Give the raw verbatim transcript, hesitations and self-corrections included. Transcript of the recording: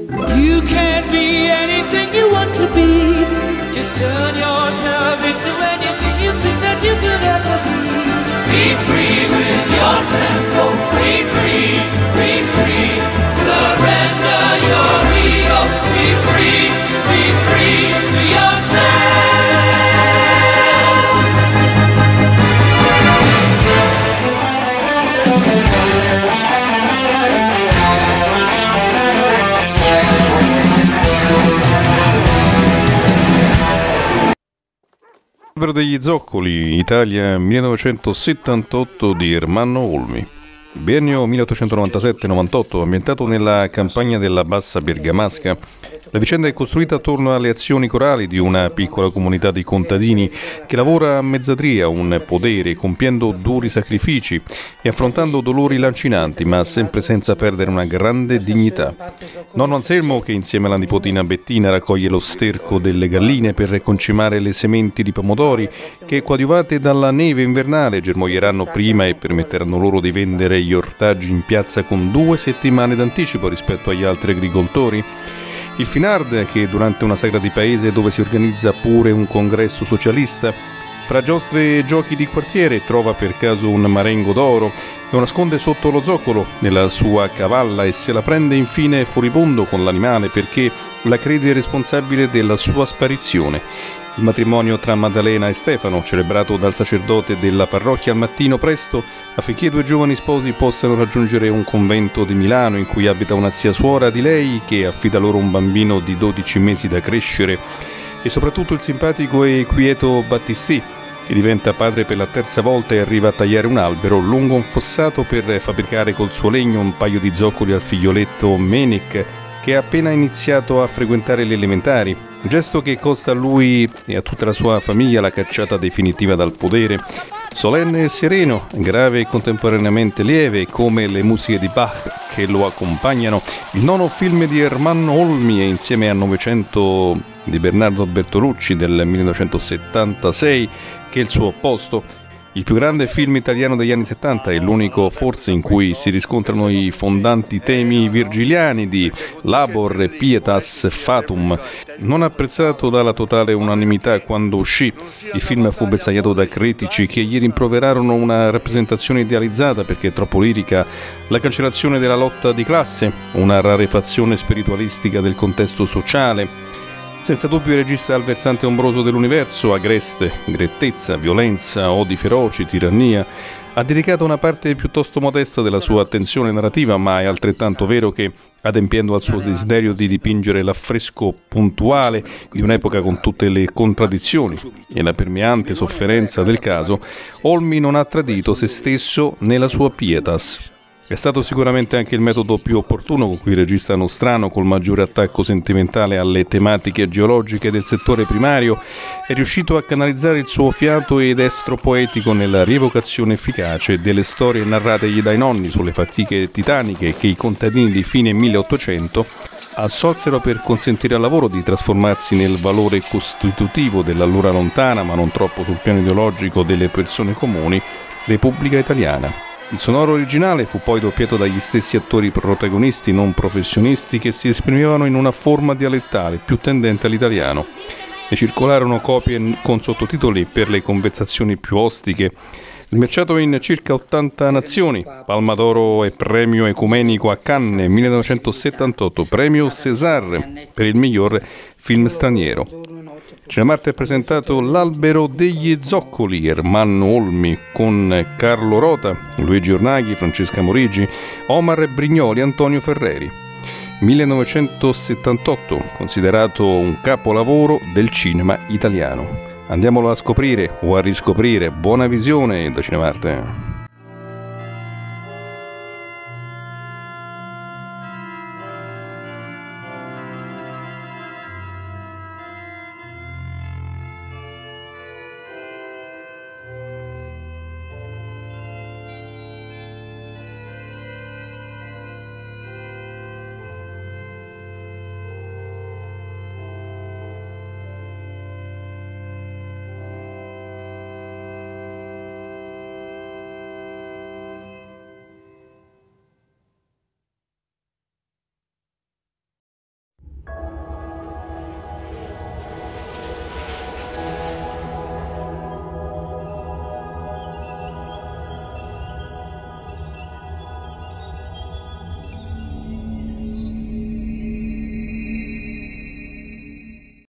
You can be anything you want to be. Just turn yourself into anything you think that you could ever be. Be free with your tempo. Be free, be free. Surrender your ego. Be free, be free to yourself. L'albero degli zoccoli, Italia millenovecentosettantotto di Ermanno Olmi. Biennio milleottocentonovantasette novantotto, ambientato nella campagna della Bassa Bergamasca. La vicenda è costruita attorno alle azioni corali di una piccola comunità di contadini che lavora a mezzadria un podere, compiendo duri sacrifici e affrontando dolori lancinanti, ma sempre senza perdere una grande dignità. Nonno Anselmo, che insieme alla nipotina Bettina raccoglie lo sterco delle galline per concimare le sementi di pomodori che, coadiuvate dalla neve invernale, germoglieranno prima e permetteranno loro di vendere gli ortaggi in piazza con due settimane d'anticipo rispetto agli altri agricoltori. Il Finard, che durante una sagra di paese dove si organizza pure un congresso socialista, fra giostre e giochi di quartiere trova per caso un marengo d'oro, lo nasconde sotto lo zoccolo nella sua cavalla e se la prende infine furibondo con l'animale perché la crede responsabile della sua sparizione. Il matrimonio tra Maddalena e Stefano, celebrato dal sacerdote della parrocchia al mattino presto, affinché i due giovani sposi possano raggiungere un convento di Milano in cui abita una zia suora di lei che affida loro un bambino di dodici mesi da crescere, e soprattutto il simpatico e quieto Battistì, che diventa padre per la terza volta e arriva a tagliare un albero lungo un fossato per fabbricare col suo legno un paio di zoccoli al figlioletto Menek, che ha appena iniziato a frequentare le elementari, gesto che costa a lui e a tutta la sua famiglia la cacciata definitiva dal podere. Solenne e sereno, grave e contemporaneamente lieve, come le musiche di Bach che lo accompagnano, il nono film di Ermanno Olmi e insieme a Novecento di Bernardo Bertolucci del millenovecentosettantasei, che è il suo opposto. Il più grande film italiano degli anni settanta e l'unico forse in cui si riscontrano i fondanti temi virgiliani di Labor e Pietas Fatum. Non apprezzato dalla totale unanimità quando uscì, il film fu bersagliato da critici che gli rimproverarono una rappresentazione idealizzata perché troppo lirica, la cancellazione della lotta di classe, una rarefazione spiritualistica del contesto sociale. Senza dubbio il regista al versante ombroso dell'universo, agreste, grettezza, violenza, odi feroci, tirannia, ha dedicato una parte piuttosto modesta della sua attenzione narrativa, ma è altrettanto vero che, adempiendo al suo desiderio di dipingere l'affresco puntuale di un'epoca con tutte le contraddizioni e la permeante sofferenza del caso, Olmi non ha tradito se stesso nella sua pietas. È stato sicuramente anche il metodo più opportuno con cui il regista nostrano, col maggiore attacco sentimentale alle tematiche geologiche del settore primario, è riuscito a canalizzare il suo fiato ed estro poetico nella rievocazione efficace delle storie narrategli dai nonni sulle fatiche titaniche che i contadini di fine milleottocento assolsero per consentire al lavoro di trasformarsi nel valore costitutivo dell'allora lontana, ma non troppo sul piano ideologico, delle persone comuni, Repubblica Italiana. Il sonoro originale fu poi doppiato dagli stessi attori protagonisti non professionisti che si esprimevano in una forma dialettale più tendente all'italiano. Ne circolarono copie con sottotitoli per le conversazioni più ostiche. Smerciato in circa ottanta nazioni, Palma d'Oro e Premio Ecumenico a Cannes millenovecentosettantotto, Premio César per il miglior film straniero. Cinemarte ha presentato L'albero degli zoccoli, Ermanno Olmi, con Carlo Rota, Luigi Ornaghi, Francesca Morigi, Omar Brignoli, Antonio Ferreri. millenovecentosettantotto, considerato un capolavoro del cinema italiano. Andiamolo a scoprire o a riscoprire. Buona visione da Cinemarte.